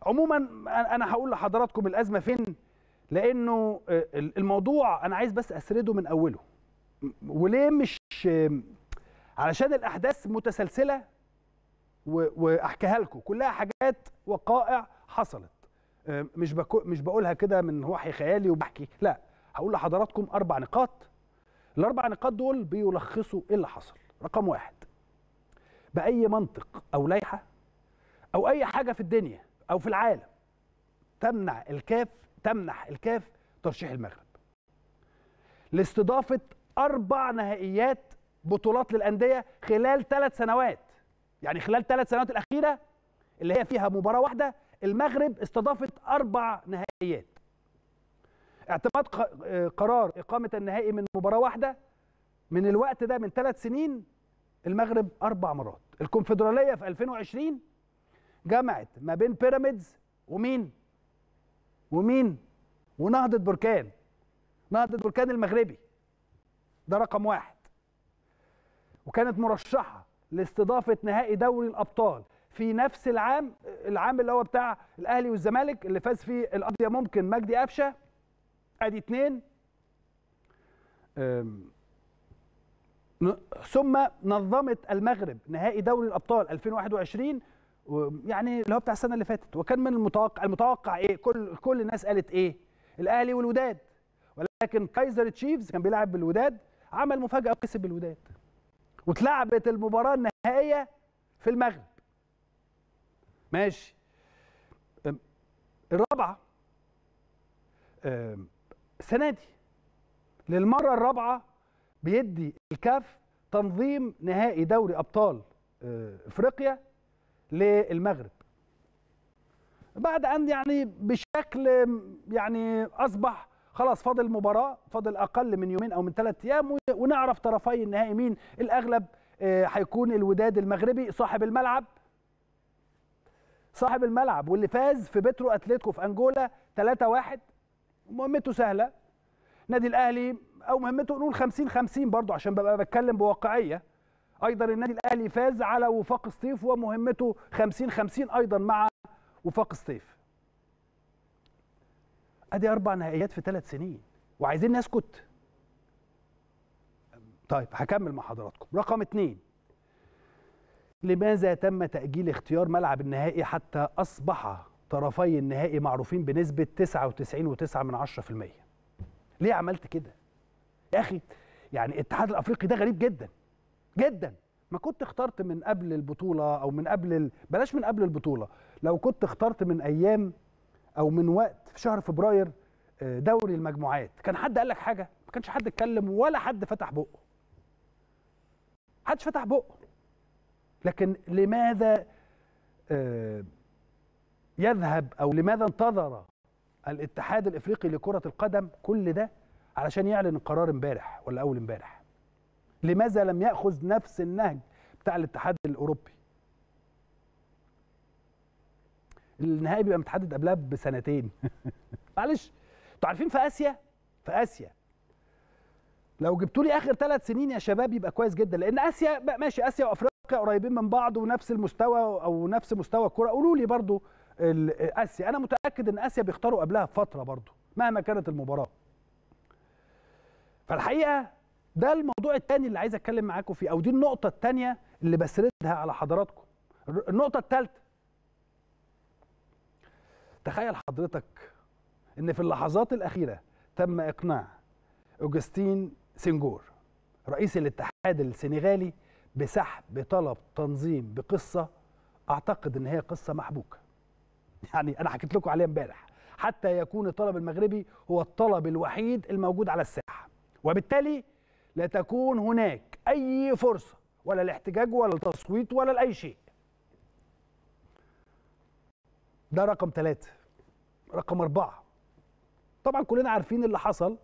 عموما انا هقول لحضراتكم الازمه فين، لانه الموضوع انا عايز بس اسرده من اوله. وليه؟ مش علشان الاحداث متسلسله واحكيها لكم كلها حاجات وقائع حصلت، مش بقولها كده من وحي خيالي وبحكي، لا، هقول لحضراتكم 4 نقاط. الاربع نقاط دول بيلخصوا ايه اللي حصل. رقم 1، باي منطق او لائحه او اي حاجه في الدنيا او في العالم تمنح الكاف ترشيح المغرب لاستضافه 4 نهائيات بطولات للانديه خلال 3 سنوات. يعني خلال 3 سنوات الاخيره اللي هي فيها مباراه واحده، المغرب استضافت 4 نهائيات. اعتماد قرار اقامه النهائي من مباراه واحده من الوقت ده من 3 سنين، المغرب 4 مرات. الكونفدراليه في 2020 جمعت ما بين بيراميدز ومين ونهضه بركان. نهضه بركان المغربي ده رقم 1، وكانت مرشحه لاستضافه نهائي دوري الابطال في نفس العام اللي هو بتاع الاهلي والزمالك اللي فاز فيه القضيه ممكن مجدي قفشه. ادي 2. ثم نظمت المغرب نهائي دوري الابطال 2021، يعني اللي هو بتاع السنه اللي فاتت، وكان من المتوقع ايه؟ كل الناس قالت ايه؟ الاهلي والوداد. ولكن كايزر تشيفز كان بيلعب بالوداد، عمل مفاجاه وكسب الوداد، واتلعبت المباراه النهائيه في المغرب. ماشي. الرابعه السنه دي للمره الرابعه بيدي الكاف تنظيم نهائي دوري ابطال افريقيا للمغرب، بعد ان يعني بشكل يعني اصبح خلاص فاضل مباراه، فاضل اقل من يومين او من 3 ايام ونعرف طرفي النهائي مين. الاغلب هيكون الوداد المغربي صاحب الملعب واللي فاز في بترو اتلتيكو في انجولا 3-1. مهمته سهله. نادي الاهلي او مهمته نقول 50-50 برضه عشان ببقى بتكلم بواقعيه. ايضا النادي الاهلي فاز على وفاق سطيف ومهمته 50-50 ايضا مع وفاق سطيف. ادي 4 نهائيات في 3 سنين وعايزين نسكت؟ طيب هكمل مع حضراتكم. رقم 2، لماذا تم تأجيل اختيار ملعب النهائي حتى أصبح طرفي النهائي معروفين بنسبة 99.9%؟ ليه عملت كده؟ يا أخي يعني الاتحاد الأفريقي ده غريب جدا جدا. ما كنت اخترت من قبل البطولة أو من قبل بلاش من قبل البطولة، لو كنت اخترت من أيام أو من وقت في شهر فبراير دوري المجموعات، كان حد قال لك حاجة؟ ما كانش حد اتكلم ولا حد فتح بقه. محدش فتح بقه. لكن لماذا يذهب أو لماذا انتظر الاتحاد الافريقي لكرة القدم كل ده علشان يعلن القرار امبارح ولا اول امبارح؟ لماذا لم يأخذ نفس النهج بتاع الاتحاد الاوروبي؟ النهائي بيبقى متحدد قبلها بسنتين. معلش، انتوا عارفين في اسيا لو جبتوا لي اخر 3 سنين يا شباب يبقى كويس جدا، لان اسيا ماشي، اسيا وافريقيا قريبين من بعض ونفس المستوى او نفس مستوى الكرة. قولوا لي برضو اسيا، انا متاكد ان اسيا بيختاروا قبلها بفتره برضو مهما كانت المباراه. فالحقيقه ده الموضوع الثاني اللي عايز اتكلم معاكم فيه، او دي النقطه الثانيه اللي بسردها على حضراتكم. النقطه الثالثه، تخيل حضرتك ان في اللحظات الاخيره تم اقناع اوجستين سنغور رئيس الاتحاد السنغالي بسحب طلب تنظيم بقصه اعتقد ان هي قصه محبوكه. يعني انا حكيت لكم عليها امبارح، حتى يكون الطلب المغربي هو الطلب الوحيد الموجود على الساحه، وبالتالي لا تكون هناك اي فرصه ولا الاحتجاج ولا التصويت ولا لاي شيء. ده رقم 3. رقم 4، طبعا كلنا عارفين اللي حصل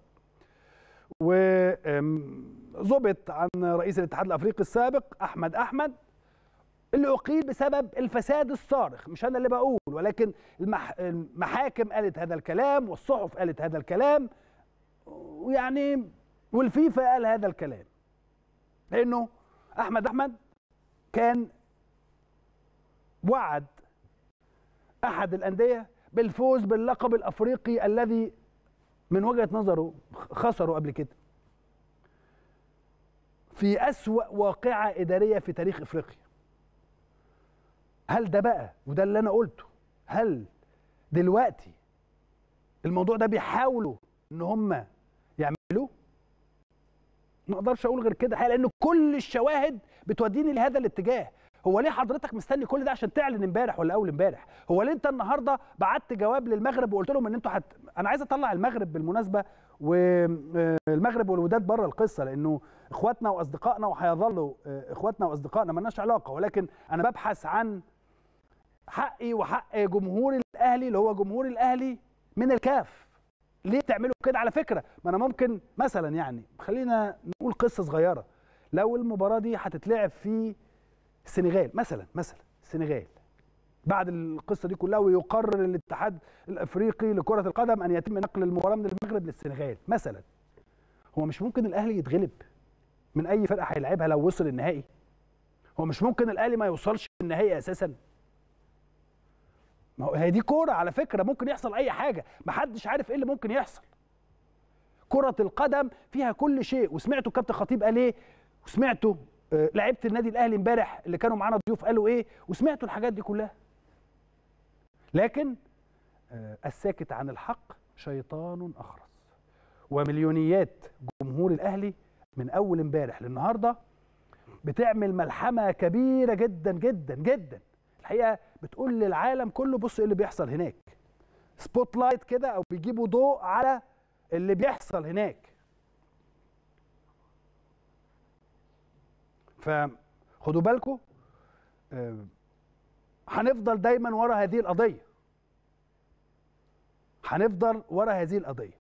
وظبط عن رئيس الاتحاد الافريقي السابق احمد اللي أقيل بسبب الفساد الصارخ. مش أنا اللي بقول، ولكن المحاكم قالت هذا الكلام والصحف قالت هذا الكلام ويعني والفيفا قال هذا الكلام، لأنه أحمد كان وعد احد الانديه بالفوز باللقب الافريقي الذي من وجهه نظره خسروا قبل كده في اسوأ واقعه اداريه في تاريخ افريقيا. هل ده بقى، وده اللي انا قلته، هل دلوقتي الموضوع ده بيحاولوا ان هم يعملوه؟ ما اقدرش اقول غير كده، لان كل الشواهد بتوديني لهذا الاتجاه. هو ليه حضرتك مستني كل ده عشان تعلن امبارح ولا اول امبارح؟ هو ليه انت النهارده بعت جواب للمغرب وقلت لهم ان انتوا انا عايز اطلع المغرب بالمناسبه، والمغرب والوداد بره القصه، لانه اخواتنا واصدقائنا وهيظلوا اخواتنا واصدقائنا، مالناش علاقه، ولكن انا ببحث عن حقي وحق جمهور الاهلي اللي هو جمهور الاهلي من الكاف. ليه تعملوا كده؟ على فكره ما انا ممكن مثلا، يعني خلينا نقول قصه صغيره، لو المباراه دي هتتلعب في السنغال مثلا السنغال، بعد القصه دي كلها ويقرر الاتحاد الافريقي لكره القدم ان يتم نقل المباراه من المغرب للسنغال مثلا، هو مش ممكن الاهلي يتغلب من اي فرقه هيلعبها لو وصل النهائي؟ هو مش ممكن الاهلي ما يوصلش النهائي اساسا؟ ما هو هي دي كوره على فكره، ممكن يحصل اي حاجه، محدش عارف ايه اللي ممكن يحصل. كره القدم فيها كل شيء، وسمعتوا الكابتن خطيب قال ايه، وسمعتوا لعيبه النادي الاهلي امبارح اللي كانوا معانا ضيوف قالوا ايه، وسمعتوا الحاجات دي كلها. لكن الساكت عن الحق شيطان اخرس، ومليونيات جمهور الاهلي من اول امبارح للنهارده بتعمل ملحمه كبيره جدا جدا جدا، الحقيقه بتقول للعالم كله بص ايه اللي بيحصل هناك، سبوت لايت كده، او بيجيبوا ضوء على اللي بيحصل هناك. فخدوا بالكم، هنفضل دايما ورا هذه القضيه، هنفضل ورا هذه القضيه.